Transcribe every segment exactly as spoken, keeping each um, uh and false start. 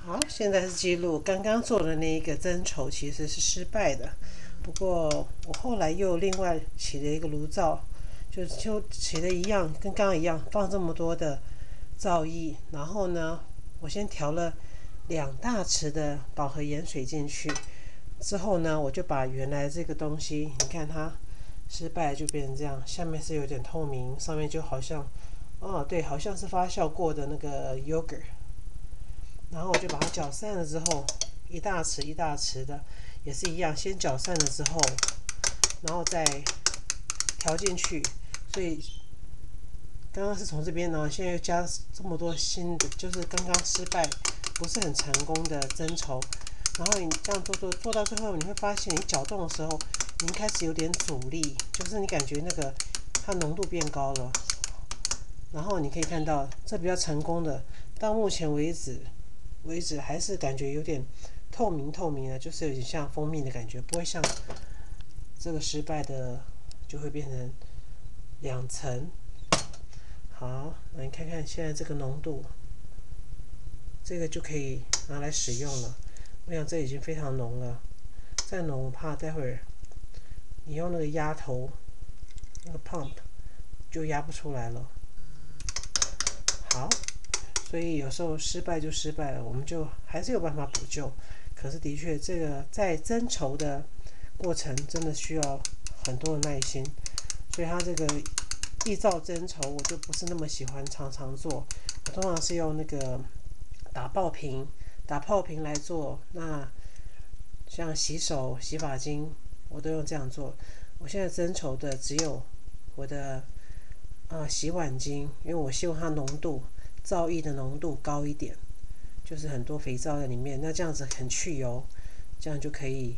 好，现在是记录刚刚做的那一个增稠其实是失败的，不过我后来又另外起了一个炉灶，就就起的一样，跟刚刚一样，放这么多的皂液，然后呢，我先调了两大匙的饱和盐水进去，之后呢，我就把原来这个东西，你看它失败就变成这样，下面是有点透明，上面就好像，哦对，好像是发酵过的那个 yogurt。然后我就把它搅散了之后，一大匙一大匙的，也是一样，先搅散了之后，然后再调进去。所以刚刚是从这边呢，现在又加这么多新的，就是刚刚失败不是很成功的增稠。然后你这样做做做到最后，你会发现你搅动的时候，你开始有点阻力，就是你感觉那个它浓度变高了。然后你可以看到，这比较成功的，到目前为止。为止还是感觉有点透明透明的，就是有点像蜂蜜的感觉，不会像这个失败的就会变成两层。好，那你看看现在这个浓度，这个就可以拿来使用了。我想这已经非常浓了，再浓我怕待会儿你用那个压头那个 pump 就压不出来了。好。所以有时候失败就失败了，我们就还是有办法补救。可是的确，这个在增稠的过程真的需要很多的耐心。所以它这个液皂增稠，我就不是那么喜欢常常做。我通常是用那个打泡瓶、打泡瓶来做。那像洗手、洗发精，我都用这样做。我现在增稠的只有我的呃洗碗精，因为我希望它浓度。皂液的浓度高一点，就是很多肥皂在里面，那这样子很去油，这样就可以。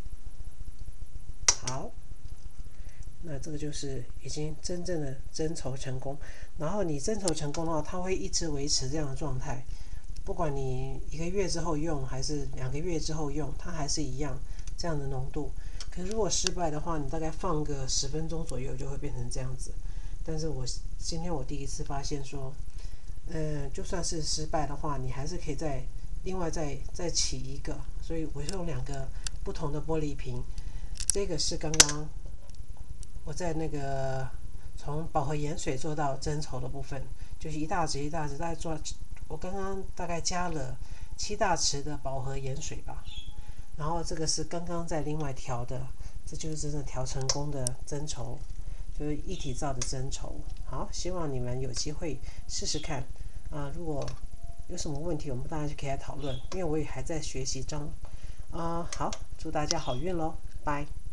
好，那这个就是已经真正的增稠成功。然后你增稠成功的话，它会一直维持这样的状态，不管你一个月之后用还是两个月之后用，它还是一样这样的浓度。可是如果失败的话，你大概放个十分钟左右就会变成这样子。但是我今天我第一次发现说。嗯，就算是失败的话，你还是可以再另外再再起一个，所以我用两个不同的玻璃瓶。这个是刚刚我在那个从饱和盐水做到增稠的部分，就是一大匙一大匙，大概做我刚刚大概加了七大匙的饱和盐水吧。然后这个是刚刚在另外调的，这就是真的调成功的增稠。就是一体皂的增稠。好，希望你们有机会试试看啊、呃！如果有什么问题，我们大家就可以来讨论，因为我也还在学习中啊、呃。好，祝大家好运喽，拜。